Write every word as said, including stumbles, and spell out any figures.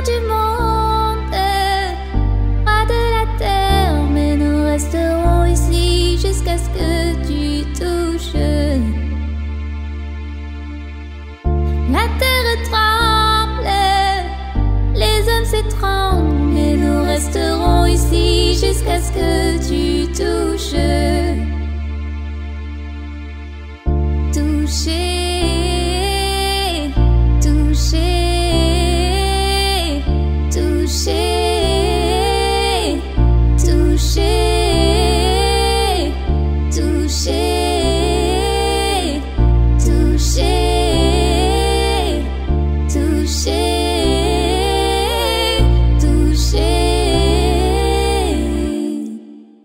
du monde, roi de la terre, mais nous resterons ici jusqu'à ce que tu touches. La terre tremble, les hommes s'étranglent, mais nous resterons ici jusqu'à ce que tu touches. Toucher.